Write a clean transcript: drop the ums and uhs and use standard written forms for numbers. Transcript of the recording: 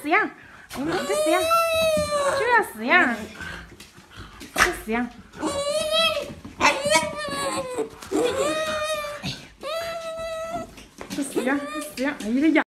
是样，这是样，就要是样，这是样。这是样，这是样，哎，你的牙